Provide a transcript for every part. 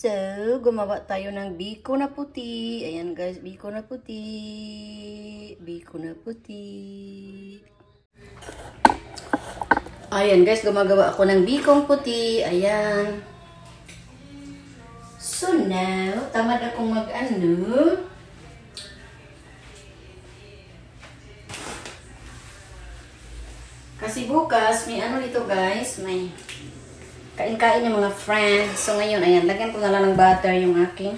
So, gumawa tayo ng biko na puti. Ayan guys, biko na puti. Biko na puti. Ayan guys, gumagawa ako ng bikong puti. Ayan. So now, tamad akong mag-ano. Kasi bukas, may ano dito guys, may kain-kain yung mga friends. So ngayon, ayan, lagyan ko na lang ng butter yung aking.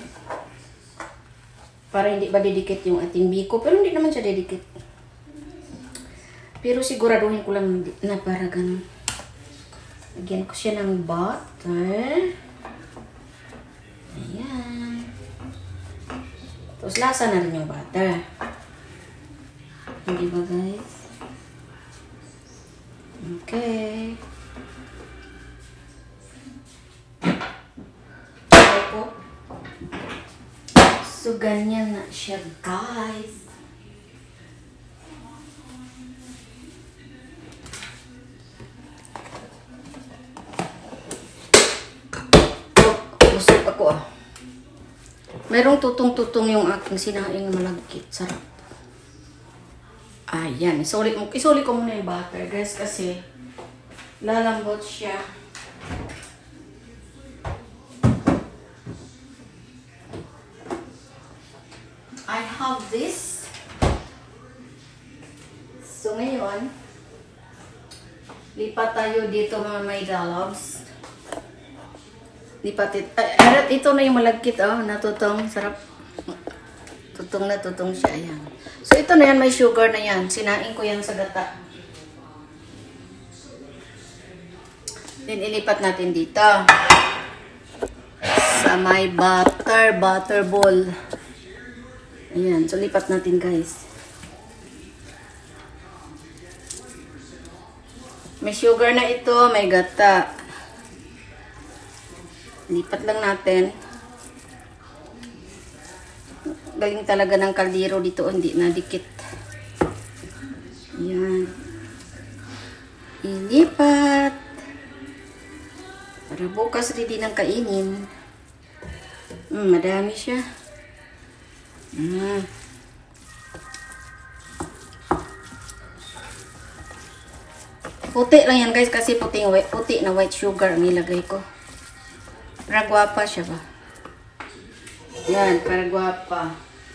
Para hindi ba didikit yung ating biko. Pero hindi naman siya didikit. Pero siguraduhin ko lang na para ganun. Lagyan ko siya ng butter. Ayan. Tapos lasa na rin yung butter. Hindi ba guys? Okay. So, ganyan na siya, guys. Busog ako ah. Merong tutong-tutong yung aking sinaing malagkit. Sarap. Ayan. Isuli ko muna yung butter, guys, kasi lalambot siya. I have this. So, ngayon, lipat tayo dito mga may dollobs. Lipat ito na yung malagkit, oh, natutong. Sarap. Tutong na tutong siya. Ayan. So, ito na yan. May sugar na yan. Sinain ko yan sa gata. Then, ilipat natin dito. Sa may butter ball. Ayan. So, lipat natin, guys. May sugar na ito. May gata. Lipat lang natin. Galing talaga ng kaldero dito. Hindi na dikit. Ayan. Ilipat. Para bukas ready ng kainin. Madami siya. Puti lang yan guys. Kasi puti na white sugar ang ilagay ko. Para gwapa siya ba? Yan. Para gwapa.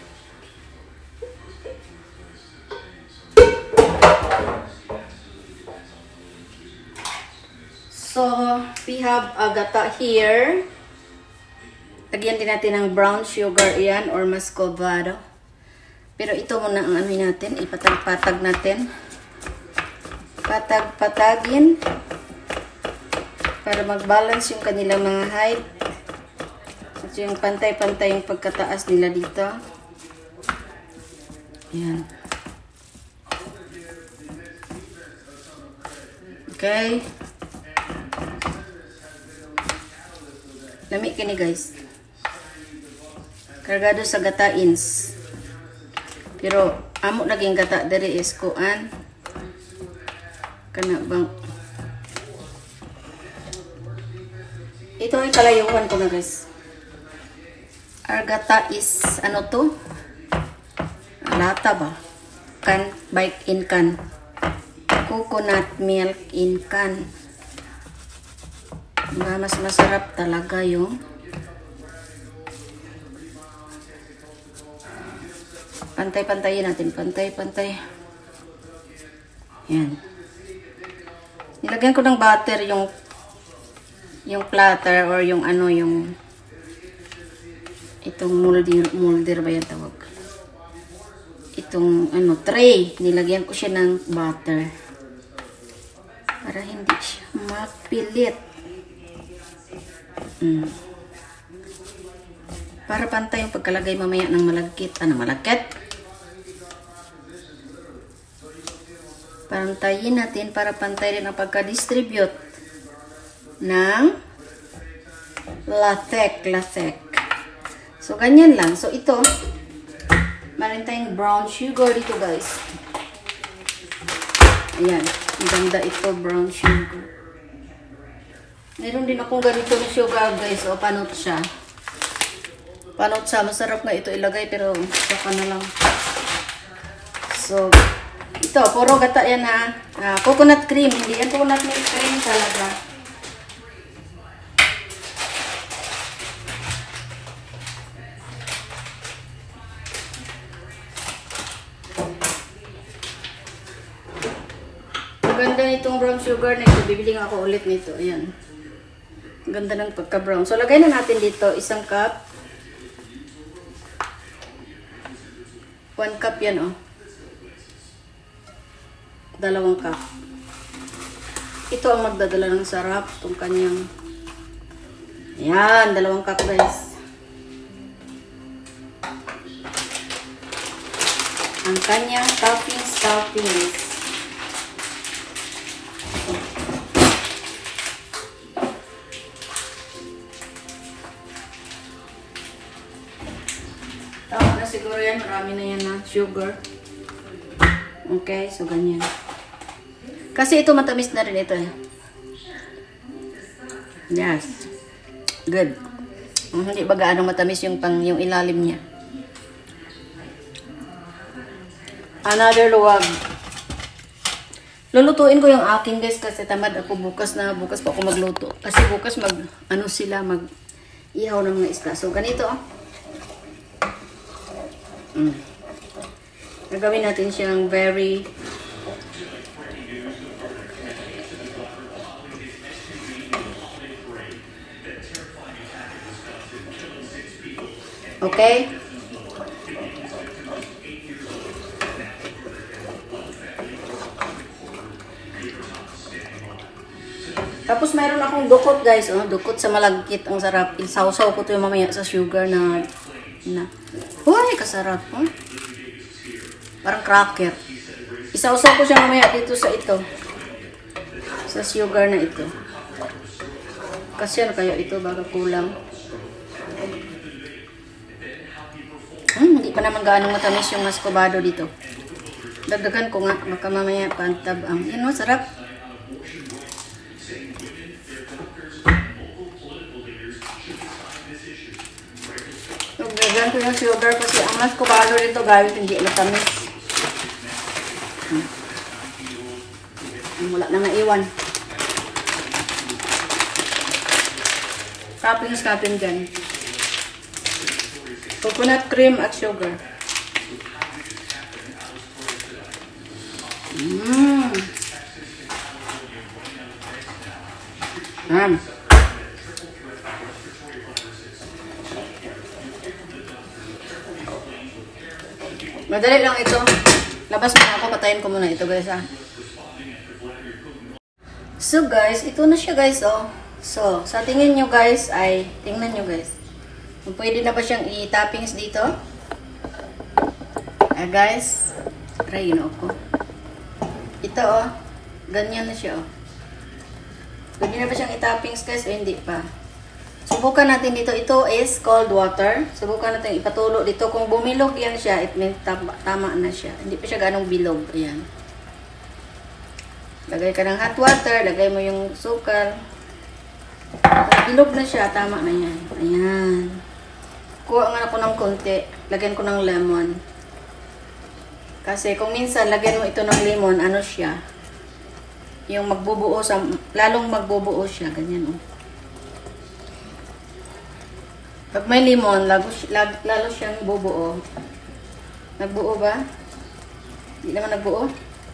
So, we have a gata here. Lagyan din natin ng brown sugar yan or muscovado. Pero ito muna ang ano natin. Ipatag-patag natin. Patag-patagin. Para mag-balance yung kanilang mga height. At yung pantay-pantay yung pagkataas nila dito. Yan. Okay. Lami kini guys. Kargado sa gatains. Pero amo naging gata diri is kuan. Kana bang. Ito ay kalayuan ko na guys. Our gata is ano to? Lata ba? Can, bike in can. Coconut milk in can. Mas masarap talaga yung pantay-pantayin natin. Pantay-pantay. Yan. Nilagyan ko ng butter yung platter or yung ano yung itong molder ba yan tawag? Itong ano tray. Nilagyan ko siya ng butter. Para hindi siya mapilit. Para pantay yung pagkalagay mamaya ng malagkit. Malagkit? Pantayin natin para pantay rin ang pagka-distribute ng latek. So, ganyan lang. So, ito, meron tayong brown sugar dito, guys. Ayan. Ang ganda ito, brown sugar. Meron din akong ganito na sugar, guys. O, panot siya. panutsa. Masarap nga ito ilagay pero saka na lang. So, ito, puro gata yan ha. Coconut cream. Hindi yan coconut milk cream talaga. Ganda nitong brown sugar nito. Bibili nga ako ulit nito. Ayan. Ganda ng pagka-brown. So, lagay na natin dito 1 cup. 1 cup yan, oh. 2 cup. Ito ang magdadala ng sarap. Itong kanyang. Ayan, 2 cup, guys. Ang kanyang toppings. Tama na siguro yan. Marami na yan na sugar. Okay, so ganyan. Kasi ito matamis na rin ito eh. Yes. Good. Hindi ba gaano matamis yung ilalim niya. Another luwag. Lulutuin ko yung akin guys kasi tamad ako bukas pa ako magluto. Kasi bukas ihaw ng mga isda. So ganito oh. Gagawin natin siyang very okay. Tapos mayroon akong dukot guys, oh, dukot sa malagkit, ang sarap. Isawsaw ko 'to yung mamaya sa sugar na. Hoy, kasarap, oh. Parang cracker. Isawsaw ko siya mamaya dito sa ito. Sa sugar na ito. Kasi ano kaya ito, baka kulang. Hindi pa naman gaano matamis yung mascobado dito. Dagdagan ko nga, baka mamaya pantab ang. Yan o, sarap. Dagdagan ko yung sugar kasi ang mascobado dito guys, hindi matamis. Wala na naiwan. Toppings dyan. Coconut cream at sugar. Madali lang ito. Labas mo ako, patayin ko muna ito guys ha. So guys, ito na siya guys oh. So, sa tingin nyo guys ay, tingnan nyo guys. Pwede na ba siyang i-toppings dito? Guys, try yun ako. Ito oh, ganyan na siya oh. Pwede na ba siyang i-toppings guys o hindi pa? Subukan natin dito. Ito is cold water. Subukan natin ipatulo dito. Kung bumilog yan siya, it means tama na siya. Hindi pa siya ganong bilog. Ayan. Lagay ka ng hot water. Lagay mo yung sukal. Kung bilog na siya, tama na yan. Ayan. Kuha nga ako ng konti. Lagyan ko ng lemon. Kasi kung minsan, lagyan mo ito ng lemon, ano siya? Yung magbubuo sa, lalong magbubuo siya. Ganyan oh. Pag may lemon, lalo siyang bubuo. Nagbuo ba? Hindi naman nagbuo.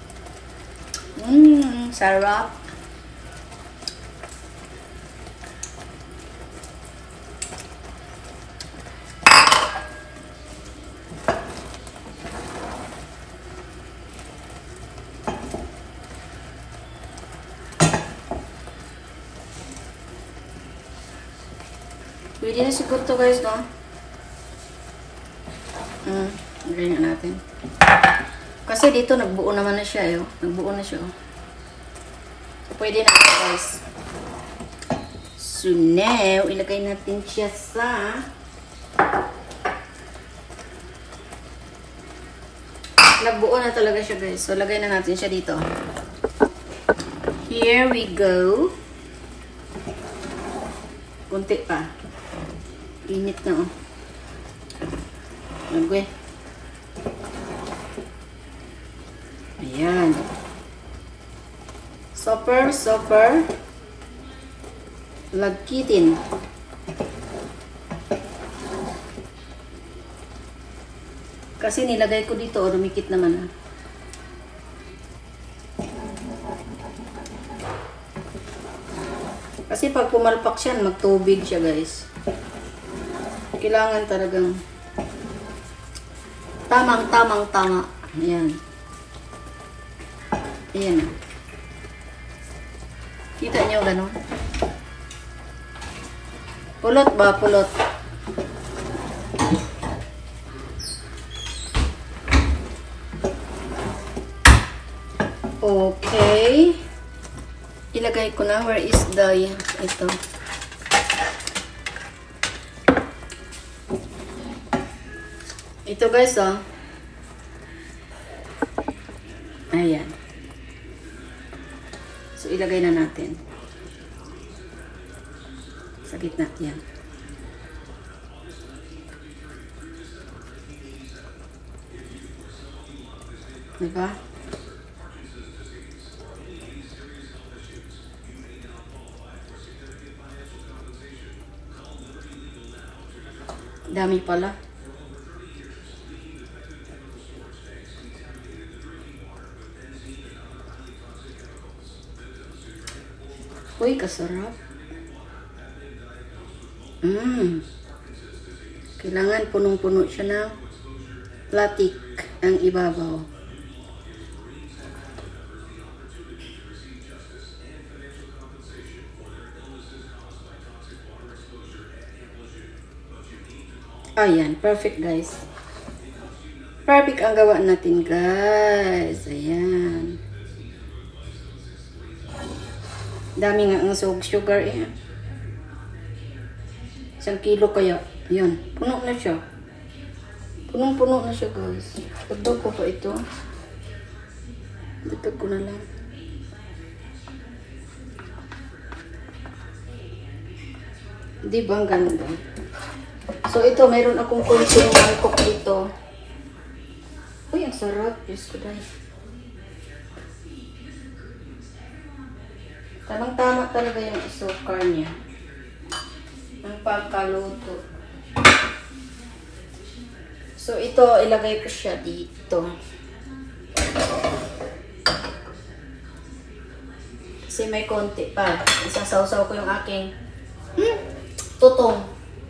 Sarap. Pwede na siguro to guys, no? Lagay nga natin. Kasi dito nagbuo naman na siya, yo. Nagbuo na siya, oh. So, pwede na ito guys. So now, ilagay natin siya sa nagbuo na talaga siya guys. So lagay na natin siya dito. Here we go. Kunti pa. Init na oh. Okay. Ayan. Super lagkitin. Kasi nilagay ko dito, o dumikit naman. Kasi pag pumalpak siya, magtubig siya, guys. Kailangan talagang tama. Ayan. Ayan. Kita nyo gano'n? Pulot ba? Pulot. Okay. Ilagay ko na. Where is the... Ito. Ito guys, oh. Ayan. So, ilagay na natin. Sa gitna. Yan. Diba? Dami pala. Uy, kasarap. Kailangan punong-puno siya ng platik ang ibabaw. Ayan, perfect guys. Perfect ang gawa natin guys. Ayan. Dami nga ang sugar eh. 1 kilo kaya. Ayan, puno na siya. Punong-puno na siya guys. Dagdag ko pa ito. Dagdag ko na lang. Di ba ang ganda? So ito, mayroon akong kunting mangkok dito. Uy, ang sarap. Diyos ko dahil. Tamang-tama talaga yung isukar niya. Ang pagkaluto. So ito, ilagay ko siya dito. Kasi may konti pa. Isasawsaw ko yung aking tutong.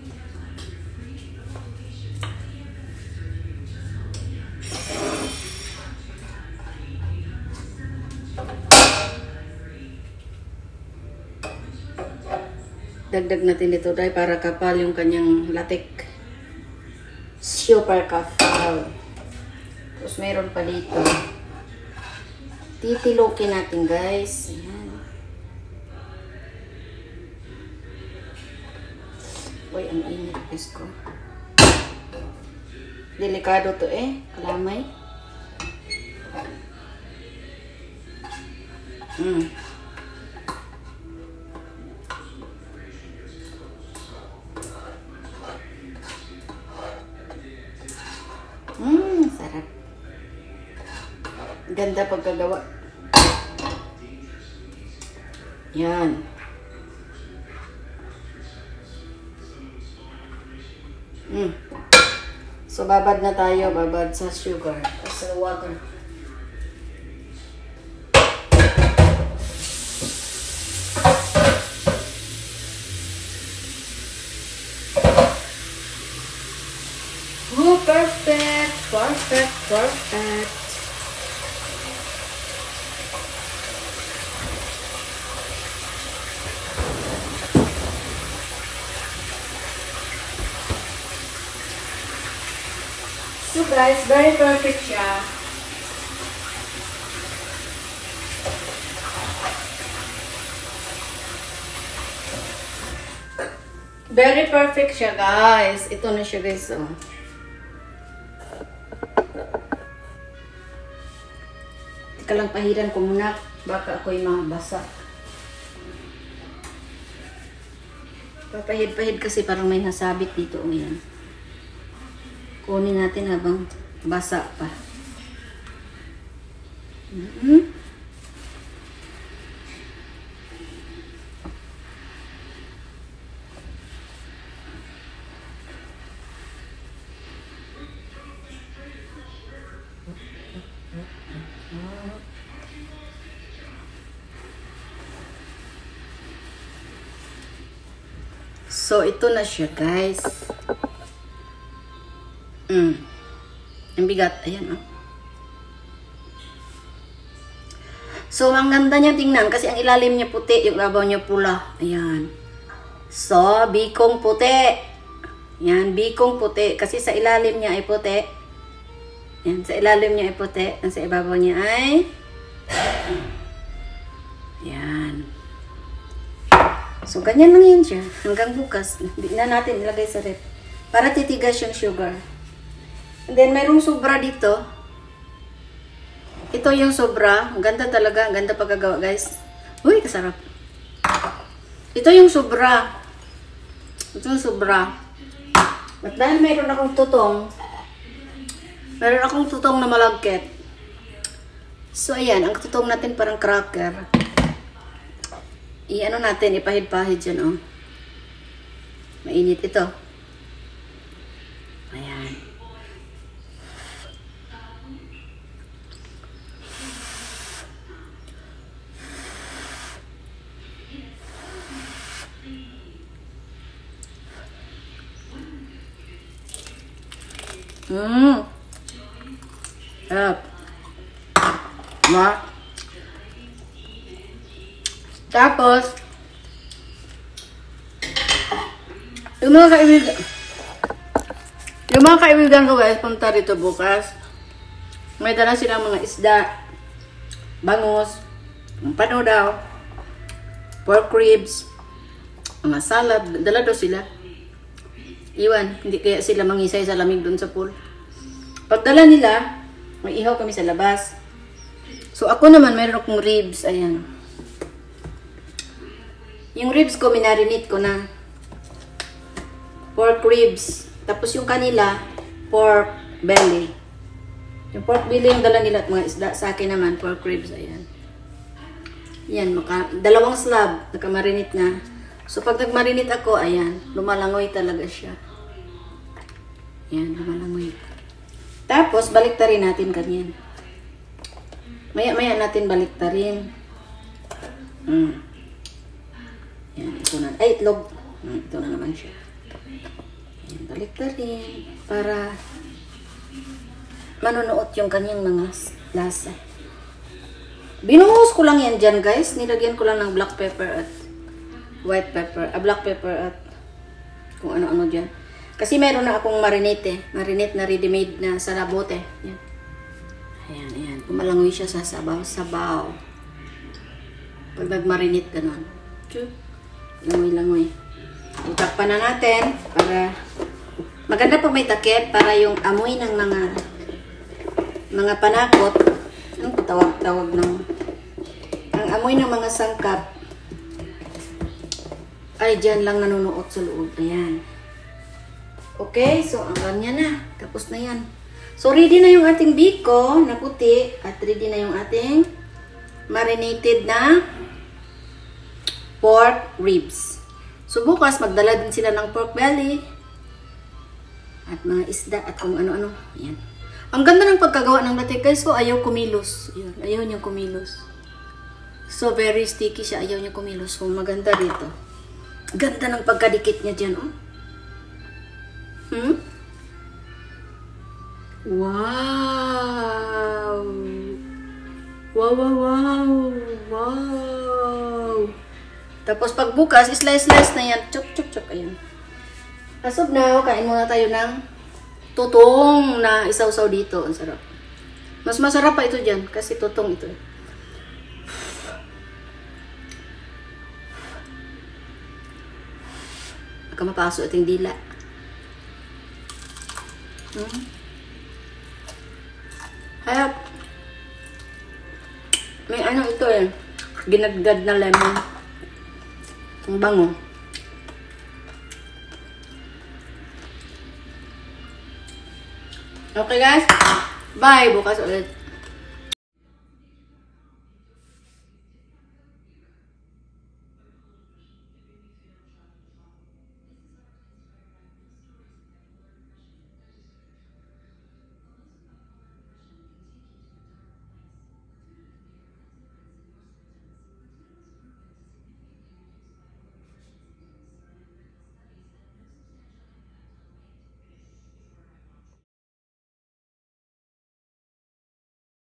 Dagdag natin dito dahil para kapal yung kanyang latik. Super kapal. Tapos mayroon pa dito. Titilokin natin guys. Ayan. Uy, ang init guys ko. Delikado to eh. Kalamay. Sarap. Ganda pagkagawa. Yan. So, babad na tayo. Babad sa sugar. Sa water. Oh, perfect. Perfect. Perfect. So guys, very perfect siya. Very perfect siya guys. Ito na siya guys. Oh. Teka lang, pahiran ko muna. Baka ako'y mabasa. Papahid-pahid kasi parang may nasabit dito. O yan. Kunin natin habang basa pa. So, ito na siya, guys. Ang bigat. Ayan, oh. So, ang ganda niya tingnan kasi ang ilalim niya puti, yung labaw niya pula. Ayan. So, bikong puti. Ayan, bikong puti. Kasi sa ilalim niya ay puti. Ayan, sa ilalim niya ay puti. Ang sa ibabaw niya ay... Ayan. So, ganyan lang yun siya. Hanggang bukas. Hindi na natin ilagay sa rep. Para titigas yung sugar. And then, mayroong sobra dito. Ito yung sobra. Ang ganda talaga. Ang ganda pagkagawa, guys. Uy, kasarap. Ito yung sobra. Ito yung sobra. At dahil mayroon akong tutong, na malagkit. So, ayan. Ang tutong natin parang cracker. I-ano natin, ipahid-pahid dyan, oh. Mainit ito. Ayan. Sarap. Ma. Tapos, yung mga kaibigan ko, guys, punta dito bukas. May dala silang mga isda, bangus, panodaw, pork ribs, mga salad. Dala daw sila. Iwan, hindi kaya sila mangisay sa lamig doon sa pool. Pagdala nila, may ihaw kami sa labas. So, ako naman, mayroon akong ribs. Ayan. Yung ribs ko, minarinate ko na. Pork ribs. Tapos yung kanila, pork belly. Yung pork belly yung dala nila at mga isda. Sa akin naman, pork ribs. Ayan. Yan, dalawang slab. Nakamarinate na. So, pag nagmarinate ako, ayan, lumalangoy talaga siya. Ayan, lumalangoy. Tapos, baliktarin natin kanyan. Maya-maya natin baliktarin. Ayan, ito na. Ay, itlog. Ito na naman siya. Ayan, baliktarin. Para manunuot yung kanyang mga lasa. Binuhos ko lang yan dyan, guys. Nilagyan ko lang ng black pepper at white pepper, black pepper at kung ano-ano dyan. Kasi meron na akong marinate Marinate na ready-made na sa labote. Yan. Ayan, ayan. Kumalangoy siya sa sabaw-sabaw. Pag nag-marinate ganon. Langoy-langoy. Itakpan na natin para maganda pag may takip para yung amoy ng mga panakot. Anong tawag ng ang amoy ng mga sangkap ay dyan lang nanunuot sa loob. Ayan. Okay, so ang ganyan na. Tapos na yan. So, ready na yung ating biko na puti at ready na yung ating marinated na pork ribs. So, bukas magdala din sila ng pork belly at mga isda at kung ano-ano. Ayan. Ang ganda ng pagkagawa ng latte, guys. So, ayaw kumilos. Ayan. Ayaw niya kumilos. So, very sticky siya. Ayaw niya kumilos. So, maganda dito. Ganda ng pagkadikit niya dyan, oh. Wow! Wow, wow, wow! Wow! Tapos pag bukas, slice-slice na yan. Chok-chok-chok. Ayan. As of now, kain muna tayo ng tutong na isaw-saw dito. Ang sarap. Mas masarap pa ito dyan kasi tutong ito. Baka mapaso ito yung dila. Hayap. May ano ito eh. Ginagdad na lemon. Ang bango. Okay guys? Bye! Bukas ulit.